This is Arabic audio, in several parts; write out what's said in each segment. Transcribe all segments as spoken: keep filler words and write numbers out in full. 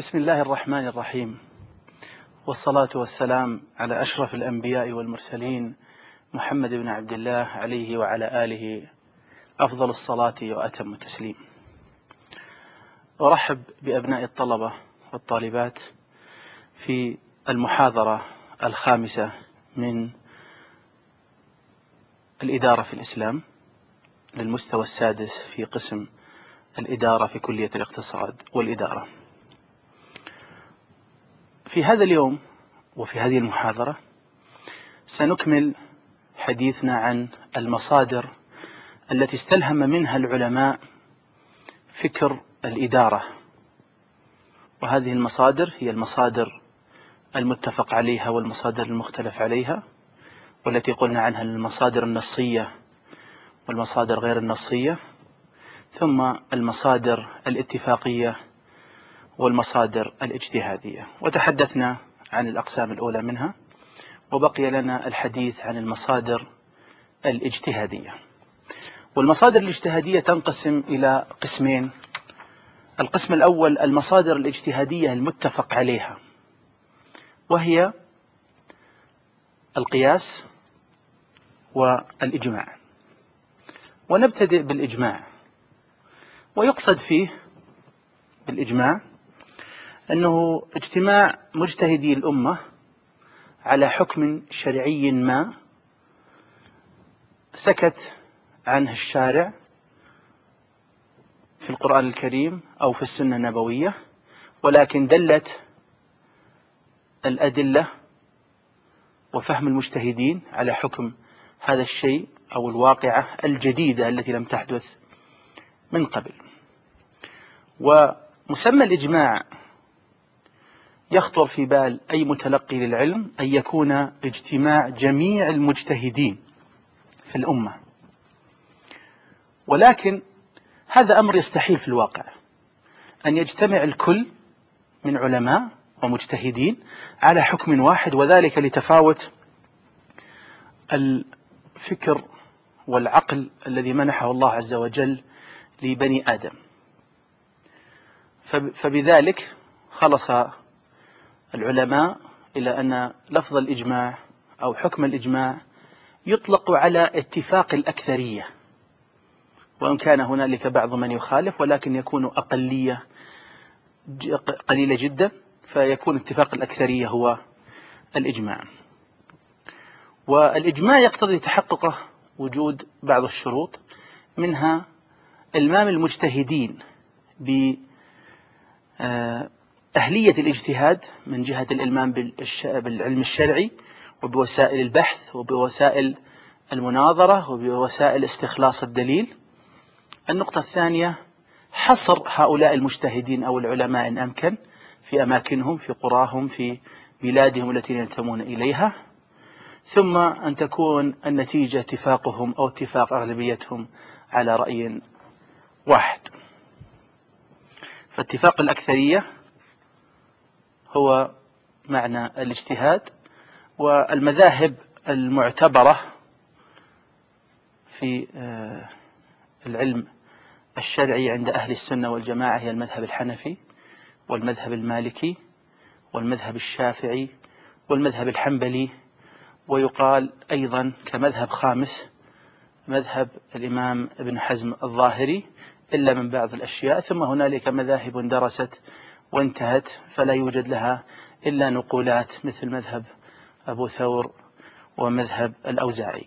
بسم الله الرحمن الرحيم، والصلاة والسلام على أشرف الأنبياء والمرسلين محمد بن عبد الله عليه وعلى آله أفضل الصلاة وأتم التسليم. أرحب بأبناء الطلبة والطالبات في المحاضرة الخامسة من الإدارة في الإسلام للمستوى السادس في قسم الإدارة في كلية الاقتصاد والإدارة. في هذا اليوم وفي هذه المحاضرة سنكمل حديثنا عن المصادر التي استلهم منها العلماء فكر الإدارة، وهذه المصادر هي المصادر المتفق عليها والمصادر المختلف عليها، والتي قلنا عنها المصادر النصية والمصادر غير النصية، ثم المصادر الاتفاقية والمصادر الاجتهادية. وتحدثنا عن الأقسام الأولى منها، وبقي لنا الحديث عن المصادر الاجتهادية. والمصادر الاجتهادية تنقسم إلى قسمين. القسم الأول المصادر الاجتهادية المتفق عليها، وهي القياس والإجماع. ونبتدئ بالإجماع. ويقصد فيه بالإجماع أنه اجتماع مجتهدي الأمة على حكم شرعي ما سكت عنه الشارع في القرآن الكريم أو في السنة النبوية، ولكن دلت الأدلة وفهم المجتهدين على حكم هذا الشيء أو الواقعة الجديدة التي لم تحدث من قبل. ومسمى الإجماع يخطر في بال أي متلقي للعلم أن يكون اجتماع جميع المجتهدين في الأمة، ولكن هذا أمر يستحيل في الواقع، أن يجتمع الكل من علماء ومجتهدين على حكم واحد، وذلك لتفاوت الفكر والعقل الذي منحه الله عز وجل لبني آدم. فبذلك خلص العلماء إلى أن لفظ الإجماع أو حكم الإجماع يطلق على اتفاق الأكثرية، وإن كان هنالك بعض من يخالف، ولكن يكون أقلية قليلة جدا، فيكون اتفاق الأكثرية هو الإجماع. والإجماع يقتضي تحققه وجود بعض الشروط، منها إلمام المجتهدين ب أهلية الاجتهاد من جهة الإلمام بالعلم الشرعي وبوسائل البحث وبوسائل المناظرة وبوسائل استخلاص الدليل. النقطة الثانية حصر هؤلاء المجتهدين أو العلماء إن أمكن في أماكنهم، في قراهم، في بلادهم التي ينتمون إليها، ثم أن تكون النتيجة اتفاقهم أو اتفاق أغلبيتهم على رأي واحد. فاتفاق الأكثرية هو معنى الاجتهاد. والمذاهب المعتبرة في العلم الشرعي عند أهل السنة والجماعة هي المذهب الحنفي والمذهب المالكي والمذهب الشافعي والمذهب الحنبلي، ويقال أيضا كمذهب خامس مذهب الإمام ابن حزم الظاهري، إلا من بعض الأشياء. ثم هنالك مذاهب اندرست وانتهت فلا يوجد لها إلا نقولات، مثل مذهب أبو ثور ومذهب الأوزاعي.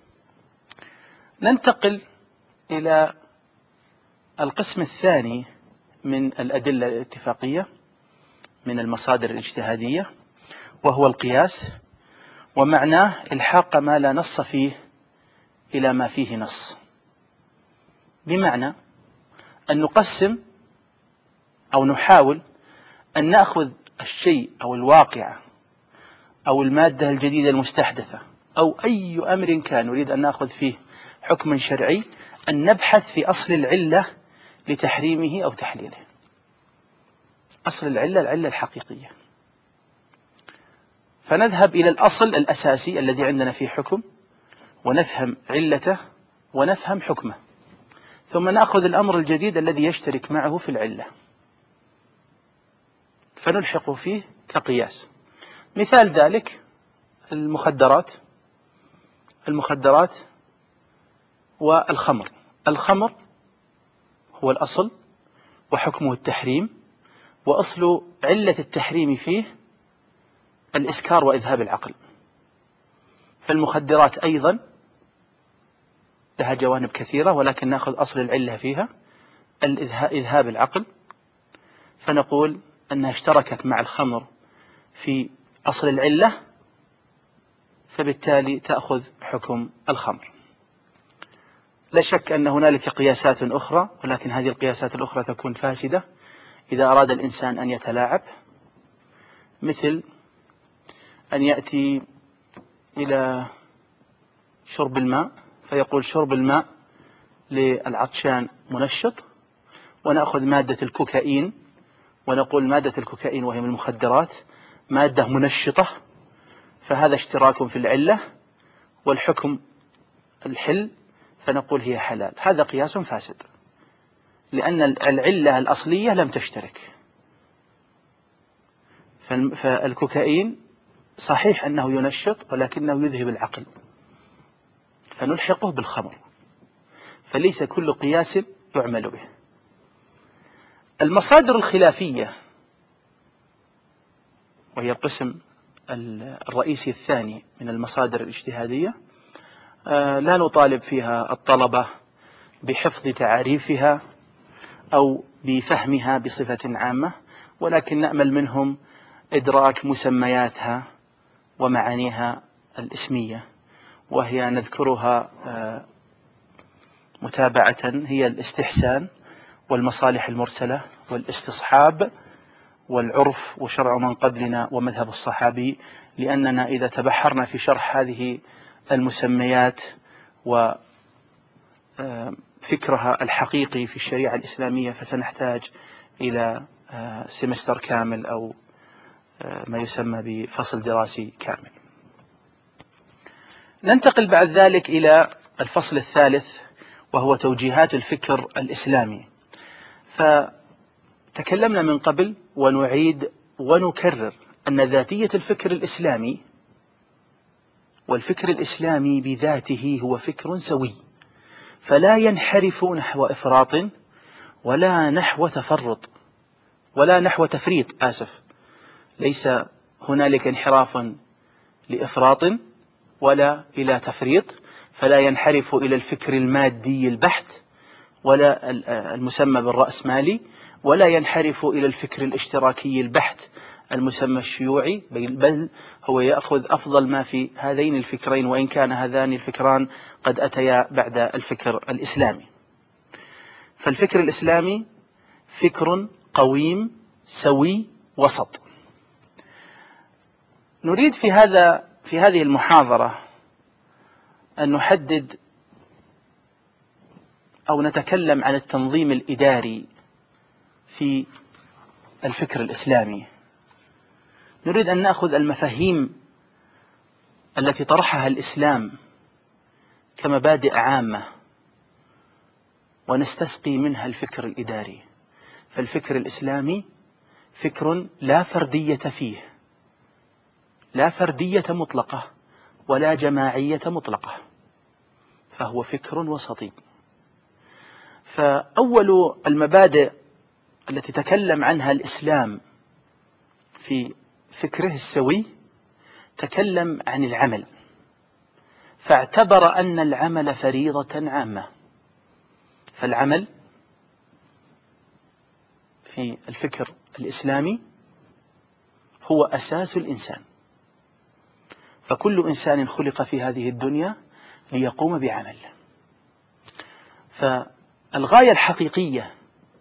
ننتقل إلى القسم الثاني من الأدلة الاتفاقية من المصادر الاجتهادية، وهو القياس. ومعناه الحاق ما لا نص فيه إلى ما فيه نص، بمعنى أن نقسم أو نحاول أن نأخذ الشيء أو الواقع أو المادة الجديدة المستحدثة أو أي أمر كان نريد أن نأخذ فيه حكما شرعي، أن نبحث في أصل العلة لتحريمه أو تحليله. أصل العلة العلة الحقيقية، فنذهب إلى الأصل الأساسي الذي عندنا فيه حكم، ونفهم علته ونفهم حكمه، ثم نأخذ الأمر الجديد الذي يشترك معه في العلة. فنلحق فيه كقياس. مثال ذلك المخدرات المخدرات والخمر. الخمر هو الأصل وحكمه التحريم، وأصل علة التحريم فيه الإسكار وإذهاب العقل. فالمخدرات أيضا لها جوانب كثيرة، ولكن نأخذ أصل العلة فيها إذهاب العقل، فنقول أنها اشتركت مع الخمر في أصل العلة، فبالتالي تأخذ حكم الخمر. لا شك أن هنالك قياسات أخرى، ولكن هذه القياسات الأخرى تكون فاسدة إذا أراد الإنسان أن يتلاعب، مثل أن يأتي إلى شرب الماء فيقول شرب الماء للعطشان منشط، ونأخذ مادة الكوكايين ونقول مادة الكوكايين وهي من المخدرات مادة منشطة، فهذا اشتراك في العلة والحكم الحل، فنقول هي حلال. هذا قياس فاسد، لأن العلة الأصلية لم تشترك. فالكوكايين صحيح أنه ينشط ولكنه يذهب العقل، فنلحقه بالخمر، فليس كل قياس يعمل به. المصادر الخلافية وهي القسم الرئيسي الثاني من المصادر الاجتهادية، لا نطالب فيها الطلبة بحفظ تعاريفها أو بفهمها بصفة عامة، ولكن نأمل منهم إدراك مسمياتها ومعانيها الإسمية، وهي نذكرها متابعة هي الاستحسان والمصالح المرسلة والاستصحاب والعرف وشرع من قبلنا ومذهب الصحابي. لأننا إذا تبحرنا في شرح هذه المسميات وفكرها الحقيقي في الشريعة الإسلامية فسنحتاج إلى سمستر كامل أو ما يسمى بفصل دراسي كامل. ننتقل بعد ذلك إلى الفصل الثالث وهو توجيهات الفكر الإسلامي. فتكلمنا من قبل ونعيد ونكرر أن ذاتية الفكر الإسلامي والفكر الإسلامي بذاته هو فكر سوي، فلا ينحرف نحو إفراط ولا نحو تفرط ولا نحو تفريط آسف ليس هنالك انحراف لإفراط ولا إلى تفريط، فلا ينحرف إلى الفكر المادي البحت ولا المسمى بالرأسمالي، ولا ينحرف إلى الفكر الاشتراكي البحت المسمى الشيوعي، بل هو يأخذ أفضل ما في هذين الفكرين، وإن كان هذان الفكران قد أتيا بعد الفكر الإسلامي. فالفكر الإسلامي فكر قويم سوي وسط. نريد في هذا في هذه المحاضرة أن نحدد أو نتكلم عن التنظيم الإداري في الفكر الإسلامي. نريد أن نأخذ المفاهيم التي طرحها الإسلام كمبادئ عامة ونستسقي منها الفكر الإداري. فالفكر الإسلامي فكر لا فردية فيه، لا فردية مطلقة ولا جماعية مطلقة، فهو فكر وسطي. فأول المبادئ التي تكلم عنها الإسلام في فكره السوي تكلم عن العمل، فاعتبر أن العمل فريضة عامة. فالعمل في الفكر الإسلامي هو أساس الإنسان، فكل إنسان خلق في هذه الدنيا ليقوم بعمل. فالغاية الحقيقية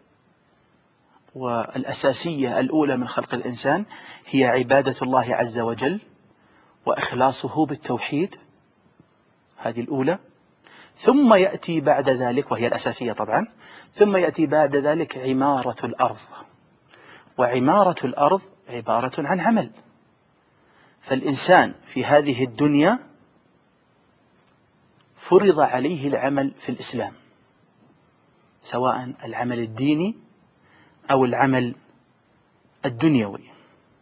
والأساسية الأولى من خلق الإنسان هي عبادة الله عز وجل وإخلاصه بالتوحيد، هذه الأولى. ثم يأتي بعد ذلك، وهي الأساسية طبعا، ثم يأتي بعد ذلك عمارة الأرض، وعمارة الأرض عبارة عن عمل. فالإنسان في هذه الدنيا فرض عليه العمل في الإسلام، سواء العمل الديني أو العمل الدنيوي،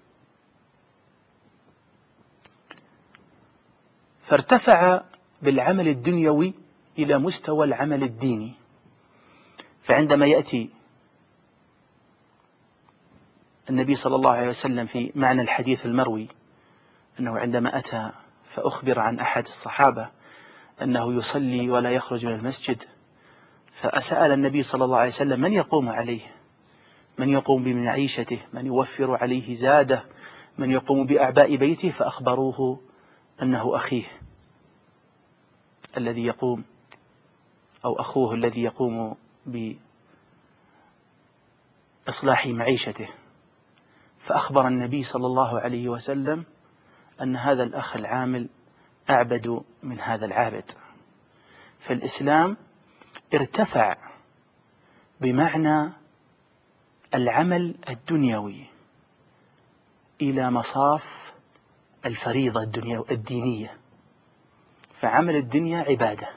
فارتفع بالعمل الدنيوي إلى مستوى العمل الديني. فعندما يأتي النبي صلى الله عليه وسلم في معنى الحديث المروي أنه عندما أتى فأخبر عن أحد الصحابة أنه يصلي ولا يخرج من المسجد، فأسأل النبي صلى الله عليه وسلم من يقوم عليه، من يقوم بمعيشته، من يوفر عليه زاده، من يقوم بأعباء بيته، فأخبروه أنه أخيه الذي يقوم أو أخوه الذي يقوم بإصلاح معيشته. فأخبر النبي صلى الله عليه وسلم أن هذا الأخ العامل أعبد من هذا العابد. فالإسلام ارتفع بمعنى العمل الدنيوي إلى مصاف الفريضة الدينية، فعمل الدنيا عبادة.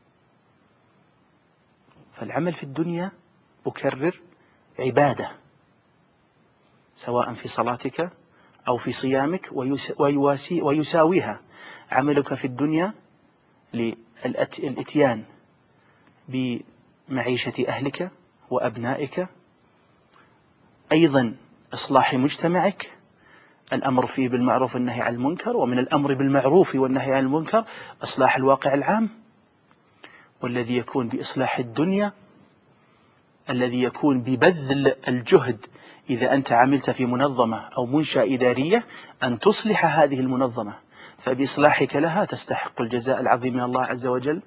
فالعمل في الدنيا أكرر عبادة، سواء في صلاتك أو في صيامك، ويواسي ويساويها عملك في الدنيا للإتيان بمعيشة أهلك وأبنائك، أيضا إصلاح مجتمعك، الأمر فيه بالمعروف والنهي عن المنكر، ومن الأمر بالمعروف والنهي عن المنكر إصلاح الواقع العام، والذي يكون بإصلاح الدنيا الذي يكون ببذل الجهد. إذا أنت عملت في منظمة أو منشأة إدارية أن تصلح هذه المنظمة، فبإصلاحك لها تستحق الجزاء العظيم من الله عز وجل.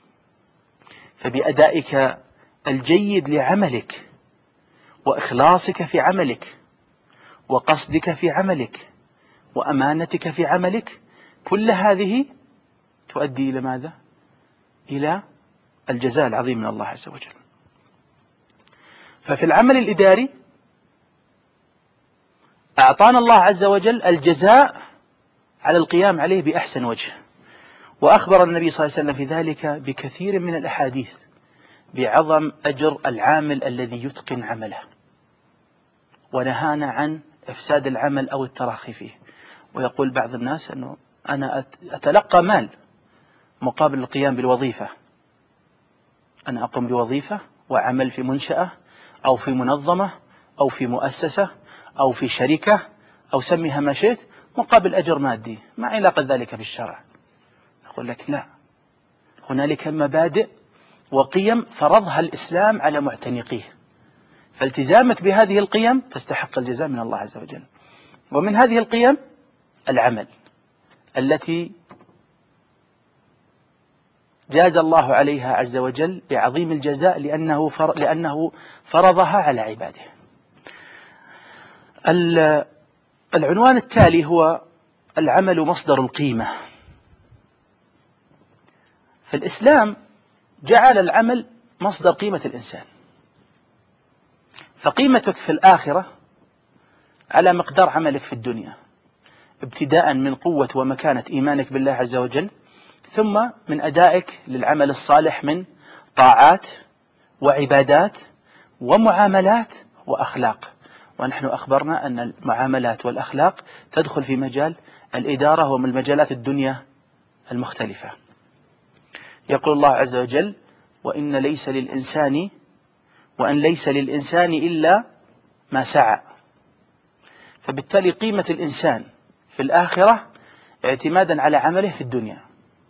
فبأدائك الجيد لعملك وإخلاصك في عملك وقصدك في عملك وأمانتك في عملك، كل هذه تؤدي إلى ماذا؟ إلى الجزاء العظيم من الله عز وجل. ففي العمل الإداري أعطانا الله عز وجل الجزاء على القيام عليه بأحسن وجه، وأخبر النبي صلى الله عليه وسلم في ذلك بكثير من الأحاديث بعظم أجر العامل الذي يتقن عمله، ونهانا عن إفساد العمل أو التراخي فيه. ويقول بعض الناس أنه أنا أتلقى مال مقابل القيام بالوظيفة، أنا أقوم بوظيفة وعمل في منشأة أو في منظمة أو في مؤسسة أو في شركة أو سميها ما شئت مقابل أجر مادي، ما علاقة ذلك بالشرع. أقول لك لا، هنالك مبادئ وقيم فرضها الإسلام على معتنقيه، فالتزامك بهذه القيم تستحق الجزاء من الله عز وجل. ومن هذه القيم العمل التي جاز الله عليها عز وجل بعظيم الجزاء لأنه لأنه فرضها على عباده. العنوان التالي هو العمل مصدر القيمة. فالإسلام جعل العمل مصدر قيمة الإنسان، فقيمتك في الآخرة على مقدار عملك في الدنيا، ابتداء من قوة ومكانة إيمانك بالله عز وجل، ثم من أدائك للعمل الصالح من طاعات وعبادات ومعاملات وأخلاق. ونحن أخبرنا أن المعاملات والأخلاق تدخل في مجال الإدارة ومن مجالات الدنيا المختلفة. يقول الله عز وجل: وإن ليس للإنسان وأن ليس للإنسان إلا ما سعى. فبالتالي قيمة الإنسان في الآخرة اعتمادا على عمله في الدنيا،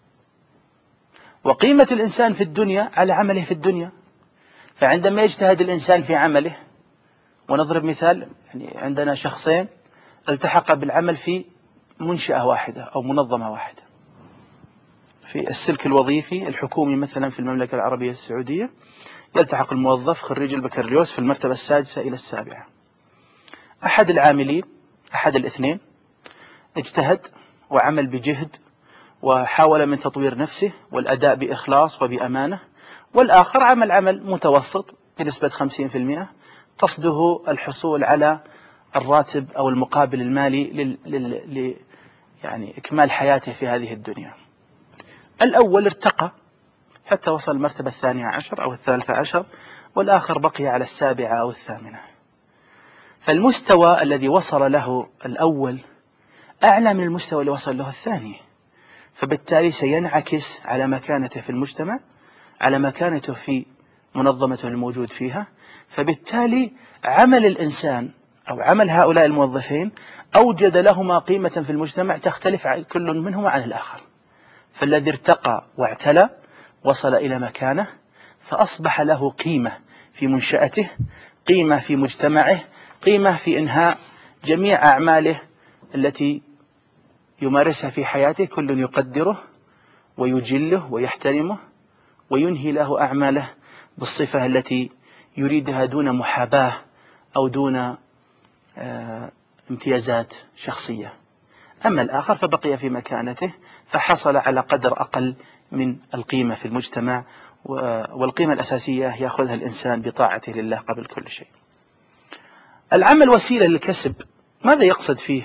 وقيمة الإنسان في الدنيا على عمله في الدنيا. فعندما يجتهد الإنسان في عمله، ونضرب مثال، يعني عندنا شخصين التحق بالعمل في منشأة واحدة أو منظمة واحدة في السلك الوظيفي الحكومي مثلا في المملكة العربية السعودية، يلتحق الموظف خريج البكالوريوس في المرتبة السادسة إلى السابعة. أحد العاملين أحد الاثنين اجتهد وعمل بجهد وحاول من تطوير نفسه والأداء بإخلاص وبأمانة، والآخر عمل عمل متوسط بنسبة خمسين في المئة قصده الحصول على الراتب أو المقابل المالي لل... لل... يعني إكمال حياته في هذه الدنيا. الأول ارتقى حتى وصل المرتبة الثانية عشر أو الثالثة عشر، والآخر بقي على السابعة أو الثامنة. فالمستوى الذي وصل له الأول أعلى من المستوى اللي وصل له الثاني، فبالتالي سينعكس على مكانته في المجتمع، على مكانته في منظمته الموجود فيها. فبالتالي عمل الإنسان أو عمل هؤلاء الموظفين أوجد لهما قيمة في المجتمع تختلف كل منهما عن الآخر. فالذي ارتقى واعتلى وصل إلى مكانه، فأصبح له قيمة في منشأته، قيمة في مجتمعه، قيمة في إنهاء جميع أعماله التي يمارسها في حياته. كل يقدره ويجله ويحترمه وينهي له أعماله بالصفة التي يريدها دون محاباة أو دون آه امتيازات شخصية. أما الآخر فبقي في مكانته، فحصل على قدر أقل من القيمة في المجتمع، والقيمة الأساسية يأخذها الإنسان بطاعته لله قبل كل شيء. العمل وسيلة للكسب، ماذا يقصد فيه؟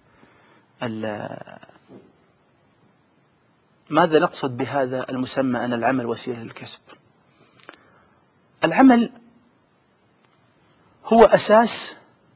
ماذا نقصد بهذا المسمى أن العمل وسيلة للكسب؟ العمل هو أساس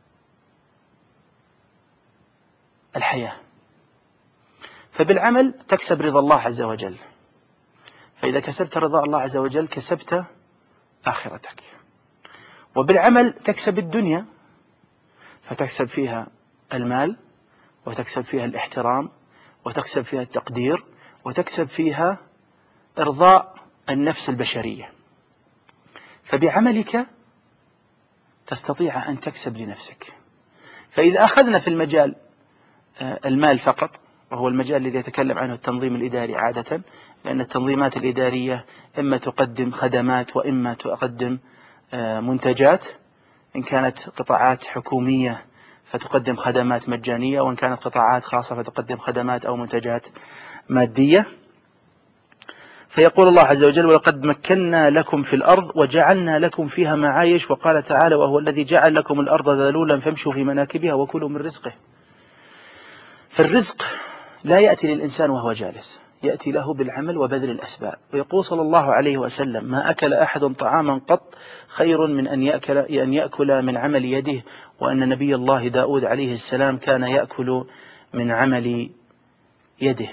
الحياة، فبالعمل تكسب رضا الله عز وجل، فإذا كسبت رضا الله عز وجل كسبت آخرتك. وبالعمل تكسب الدنيا، فتكسب فيها المال، وتكسب فيها الاحترام، وتكسب فيها التقدير، وتكسب فيها إرضاء النفس البشرية. فبعملك تستطيع أن تكسب لنفسك. فإذا أخذنا في المجال المال فقط، وهو المجال الذي يتكلم عنه التنظيم الإداري عادة، لأن التنظيمات الإدارية إما تقدم خدمات وإما تقدم منتجات. إن كانت قطاعات حكومية فتقدم خدمات مجانية، وإن كانت قطاعات خاصة فتقدم خدمات أو منتجات مادية. فيقول الله عز وجل: ولقد مكنا لكم في الأرض وجعلنا لكم فيها معايش. وقال تعالى: وهو الذي جعل لكم الأرض ذلولا فامشوا في مناكبها وكلوا من رزقه. فالرزق لا يأتي للإنسان وهو جالس، يأتي له بالعمل وبذل الأسباب. ويقول صلى الله عليه وسلم: ما أكل أحد طعاما قط خير من أن يأكل, أن يأكل من عمل يده. وأن نبي الله داود عليه السلام كان يأكل من عمل يده.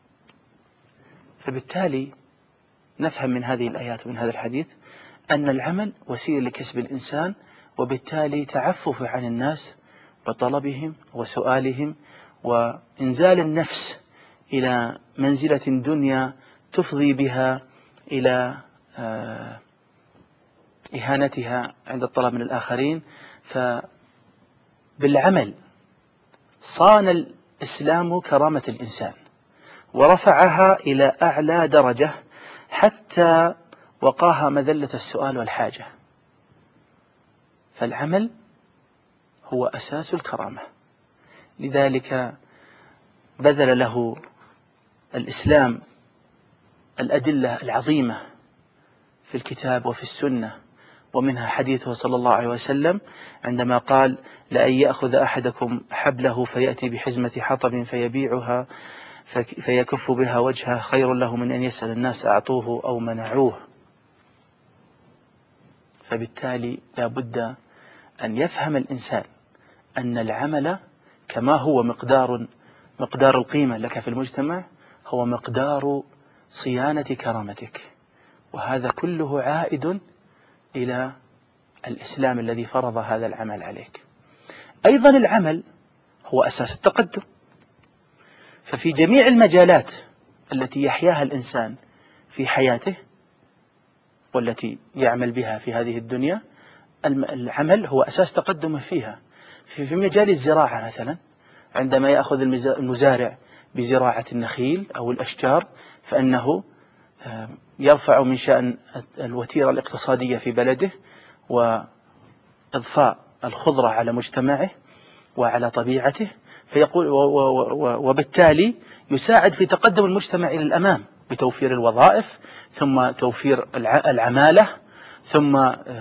فبالتالي نفهم من هذه الآيات ومن هذا الحديث أن العمل وسيلة لكسب الإنسان، وبالتالي تعفف عن الناس وطلبهم وسؤالهم، وإنزال النفس إلى منزلة دنيا تفضي بها إلى إهانتها عند الطلب من الآخرين. فبالعمل صان الإسلام كرامة الإنسان ورفعها إلى أعلى درجة، حتى وقاها مذلة السؤال والحاجة. فالعمل هو أساس الكرامة، لذلك بذل له الإسلام الأدلة العظيمة في الكتاب وفي السنة، ومنها حديثه صلى الله عليه وسلم عندما قال: لأن يأخذ أحدكم حبله فيأتي بحزمة حطب فيبيعها فيكف بها وجهه خير له من أن يسأل الناس أعطوه أو منعوه. فبالتالي لا بد أن يفهم الإنسان أن العمل كما هو مقدار مقدار القيمة لك في المجتمع، هو مقدار صيانة كرامتك، وهذا كله عائد إلى الإسلام الذي فرض هذا العمل عليك. أيضا العمل هو أساس التقدم، ففي جميع المجالات التي يحياها الإنسان في حياته والتي يعمل بها في هذه الدنيا، العمل هو أساس تقدمه فيها. في مجال الزراعة مثلا، عندما يأخذ المزارع بزراعة النخيل أو الأشجار، فإنه يرفع من شأن الوتيرة الاقتصادية في بلده، وإضفاء الخضرة على مجتمعه وعلى طبيعته، فيقول وبالتالي يساعد في تقدم المجتمع إلى الأمام بتوفير الوظائف، ثم توفير العمالة، ثم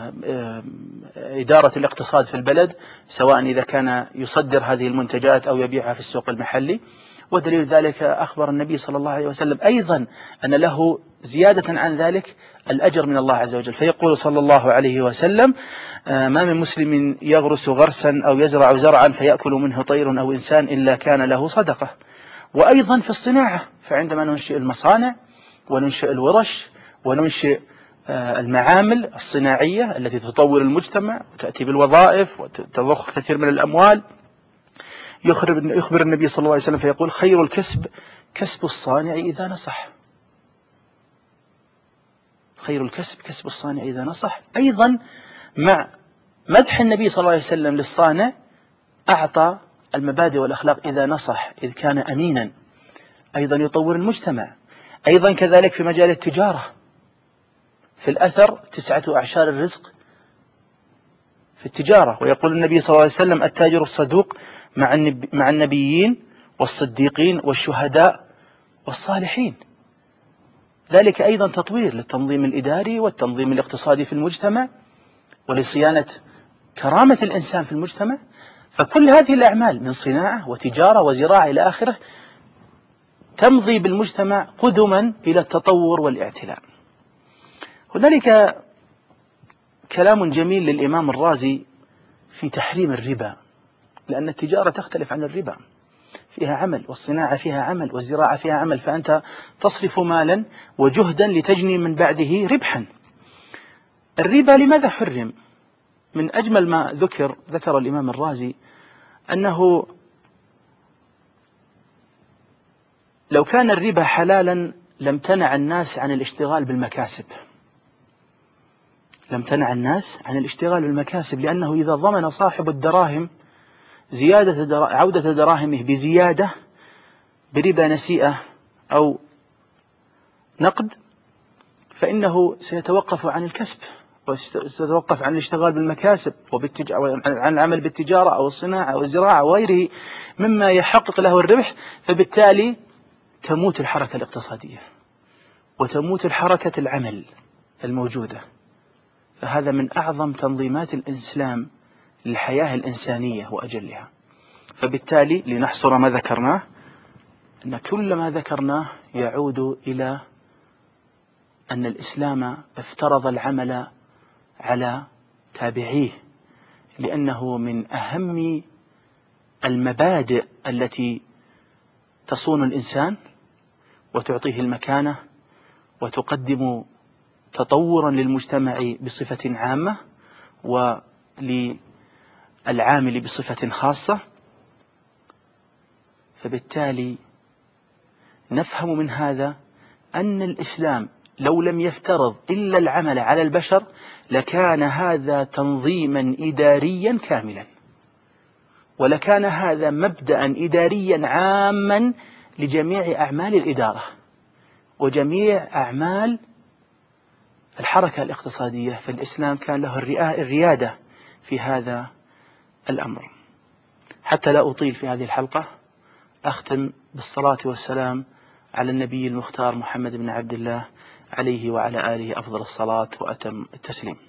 إدارة الاقتصاد في البلد، سواء إذا كان يصدر هذه المنتجات أو يبيعها في السوق المحلي. ودليل ذلك أخبر النبي صلى الله عليه وسلم أيضا أن له زيادة عن ذلك الأجر من الله عز وجل، فيقول صلى الله عليه وسلم: ما من مسلم يغرس غرسا أو يزرع زرعا فيأكل منه طير أو إنسان إلا كان له صدقة. وأيضا في الصناعة، فعندما ننشئ المصانع وننشئ الورش وننشئ المعامل الصناعية التي تطور المجتمع وتأتي بالوظائف وتضخ كثير من الأموال، يخبر النبي صلى الله عليه وسلم فيقول: خير الكسب كسب الصانع إذا نصح. خير الكسب كسب الصانع إذا نصح. أيضا مع مدح النبي صلى الله عليه وسلم للصانع أعطى المبادئ والأخلاق إذا نصح، إذ كان أمينا، أيضا يطور المجتمع. أيضا كذلك في مجال التجارة، في الأثر تسعة أعشار الرزق في التجارة، ويقول النبي صلى الله عليه وسلم: التاجر الصدوق مع مع النبيين والصديقين والشهداء والصالحين. ذلك أيضا تطوير للتنظيم الإداري والتنظيم الاقتصادي في المجتمع ولصيانة كرامة الإنسان في المجتمع. فكل هذه الأعمال من صناعة وتجارة وزراعة إلى آخره تمضي بالمجتمع قدما إلى التطور والاعتلاء. هنالك كلام جميل للإمام الرازي في تحريم الربا، لأن التجارة تختلف عن الربا، فيها عمل، والصناعة فيها عمل، والزراعة فيها عمل، فأنت تصرف مالا وجهدا لتجني من بعده ربحا. الربا لماذا حرم؟ من أجمل ما ذكر ذكر الإمام الرازي أنه لو كان الربا حلالا لم تنع الناس عن الاشتغال بالمكاسب، لم تنع الناس عن الاشتغال بالمكاسب، لأنه إذا ضمن صاحب الدراهم زيادة در... عودة دراهمه بزيادة بربا نسيئة أو نقد، فإنه سيتوقف عن الكسب وسيتوقف عن الاشتغال بالمكاسب وبالتج... عن العمل بالتجارة أو الصناعة أو الزراعة وغيره مما يحقق له الربح، فبالتالي تموت الحركة الاقتصادية وتموت الحركة العمل الموجودة. فهذا من أعظم تنظيمات الإسلام للحياة الإنسانية وأجلها. فبالتالي لنحصر ما ذكرناه، أن كل ما ذكرناه يعود إلى أن الإسلام افترض العمل على تابعيه، لأنه من أهم المبادئ التي تصون الإنسان وتعطيه المكانة وتقدم تطورا للمجتمع بصفة عامة وللعامل بصفة خاصة. فبالتالي نفهم من هذا أن الإسلام لو لم يفترض إلا العمل على البشر لكان هذا تنظيما إداريا كاملا، ولكان هذا مبدأ إداريا عاما لجميع أعمال الإدارة وجميع أعمال الحركة الاقتصادية. فالإسلام كان له الريادة في هذا الأمر. حتى لا أطيل في هذه الحلقة، أختم بالصلاة والسلام على النبي المختار محمد بن عبد الله عليه وعلى آله أفضل الصلاة وأتم التسليم.